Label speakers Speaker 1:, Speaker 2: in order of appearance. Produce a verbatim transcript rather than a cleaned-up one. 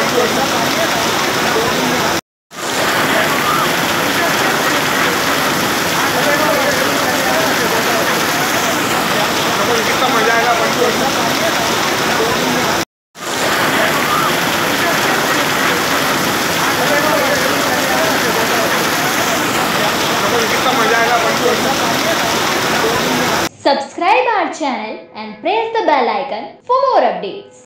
Speaker 1: कितना मजा आएगा कितना मजा आएगा।
Speaker 2: Subscribe our channel and press the bell icon for more updates.